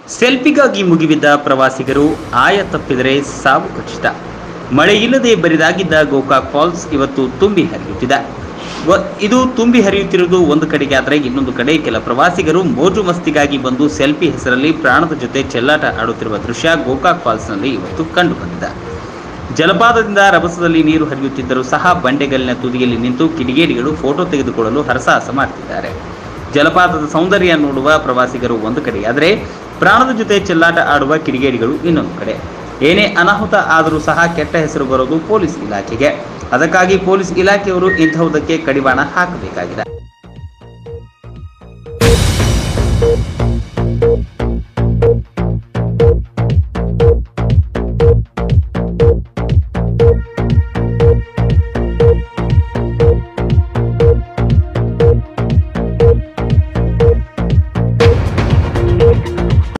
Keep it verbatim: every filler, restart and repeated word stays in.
ಸೆಲ್ಫಿಗಾಗಿ ಮುಗಿಬಿದ್ದ ಪ್ರವಾಸಿಗರು ಆಯ ತಪ್ಪಿದರೆ ಸಾವು ಖಚಿತ. ಮಳೆ ಇಲ್ಲದೆ ಬರಿದಾಗಿದ್ದ ಗೋಕಾಕ್ ಫಾಲ್ಸ್ ಇವತ್ತು ತುಂಬಿ ಹರಿಯುತ್ತಿದೆ. ಇದು ತುಂಬಿ ಹರಿಯುತ್ತಿರುವುದು ಒಂದು ಕಡೆಗೆ ಆದರೆ ಇನ್ನೊಂದು ಕಡೆ ಕೆಲ ಪ್ರವಾಸಿಗರು ಮೋಜು ಮಸ್ತಿಗಾಗಿ ಬಂದು ಸೆಲ್ಫಿ ಹೆಸರಲ್ಲಿ ಪ್ರಾಣದ ಜೊತೆ ಚೆಲ್ಲಾಟ ಆಡುತ್ತಿರುವ ದೃಶ್ಯ ಗೋಕಾಕ್ ಫಾಲ್ಸ್ನಲ್ಲಿ ಇವತ್ತು ಕಂಡು ಬಂದಿದೆ. ಜಲಪಾತದಿಂದ ರಭಸದಲ್ಲಿ ನೀರು ಹರಿಯುತ್ತಿದ್ದರೂ ಸಹ ಬಂಡೆಗಲ್ಲಿನ ತುದಿಯಲ್ಲಿ ನಿಂತು ಕಿಡಿಗೇಡಿಗಳು ಫೋಟೋ ತೆಗೆದುಕೊಳ್ಳಲು ಹರಸಾಹಸ ಮಾಡುತ್ತಿದ್ದಾರೆ. ಜಲಪಾತದ ಸೌಂದರ್ಯ ನೋಡುವ ಪ್ರವಾಸಿಗರು ಒಂದು ಕಡೆ ಆದರೆ ಪ್ರಾಣದ ಜೊತೆ ಚೆಲ್ಲಾಟ ಆಡುವ ಕಿಡಿಗೇಡಿಗಳು ಇನ್ನೊಂದು ಕಡೆ. ಏನೇ ಅನಾಹುತ ಆದರೂ ಸಹ ಕೆಟ್ಟ ಹೆಸರು ಬರೋದು ಪೊಲೀಸ್ ಇಲಾಖೆಗೆ. ಅದಕ್ಕಾಗಿ ಪೊಲೀಸ್ ಇಲಾಖೆಯವರು ಇಂತಹುದಕ್ಕೆ ಕಡಿವಾಣ ಹಾಕಬೇಕಾಗಿದೆ.